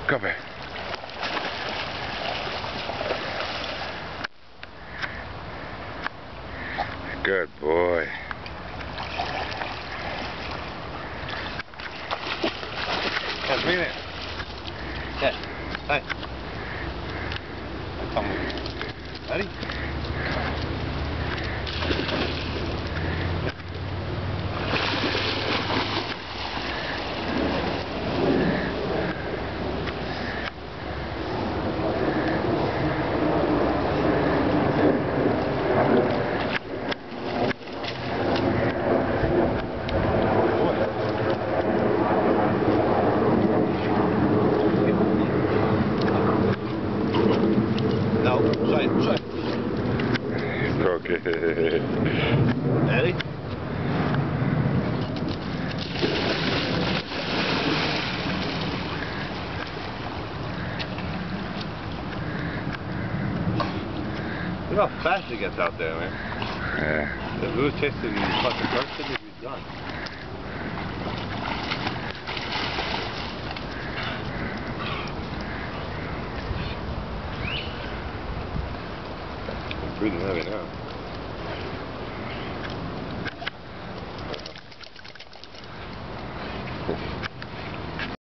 Come here. Good boy. Yeah, bring it in. Yeah. Hi. Come on. Ready? No, side. Okay. Ready? Look how fast he gets out there, man. Yeah. If we was chasing fucking person, he'd be done. I'm breathing heavy now.